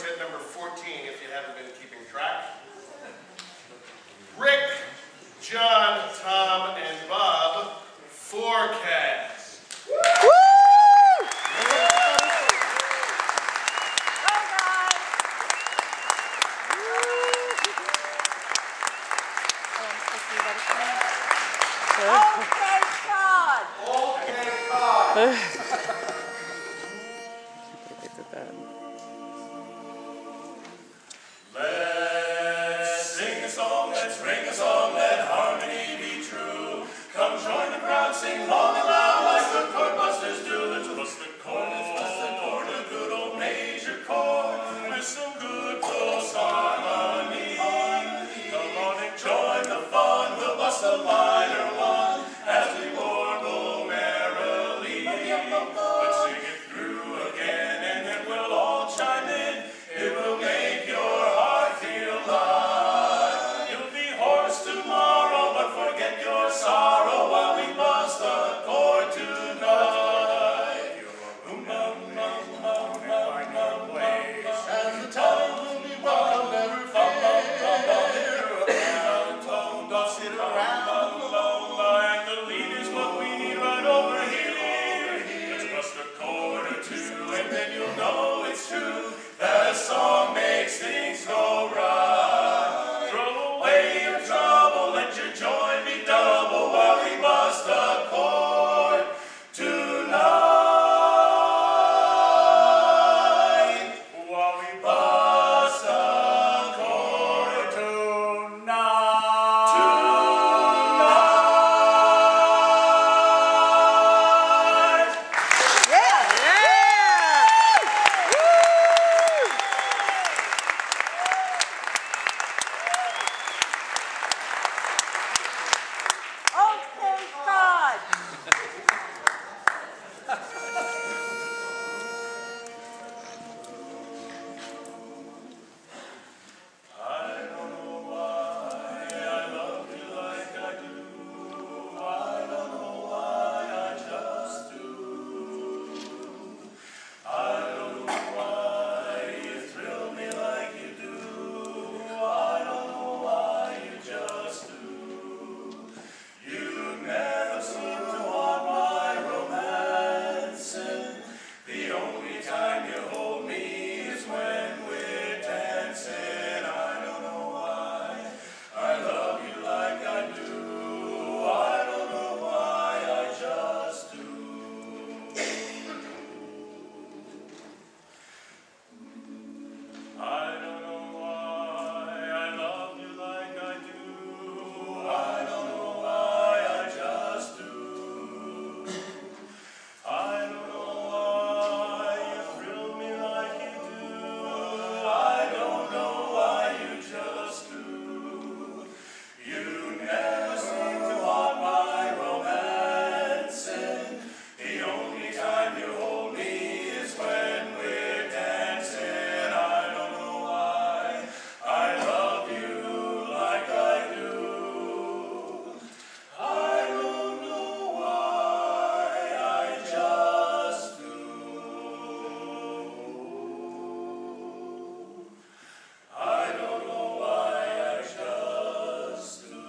Quartet number 14, if you haven't been keeping track. Rick, John, Tom, and Bob, Fourcast. Woo! Okay, God. Okay, God. Let's sing a song, let's ring a song, let harmony be true. Come join the crowd, sing long and loud like the Chordbusters do. Let's bust the chord, a good old major chord with some good close harmony. Come on and join the fun, we'll bust the minor one as we warble merrily. Let's sing it through again and then we'll all chime in. It will make your heart feel light. You'll be hoarse tomorrow, but forget your sorrow while we bust the chord tonight. And the time will be welcome, never fear. Don't sit around alone. And the lead is what we need right over here. Let's bust a chord or two, and then you'll know it's true that a song makes things go right. Throw away your trouble, let your joy be double while we bust a chord tonight. While we bust a chord tonight. Okay, God. I don't know why I love you like I do. I don't know why I just do. I don't know why you thrill me like you do. I don't know why you just do. You never seem to want my romance, and the only time you hold me is when we're dancing. I don't know why I love you like I do. I don't know why I just do. I don't know why I love you like I do. I don't know why I just do. I don't know why you thrill me like you do. I don't know why you just do. You never seem to want my romance, and the only time you hold me is when we're dancing. I don't know why I love you like I do. I don't know why I just do. I don't know why I just do.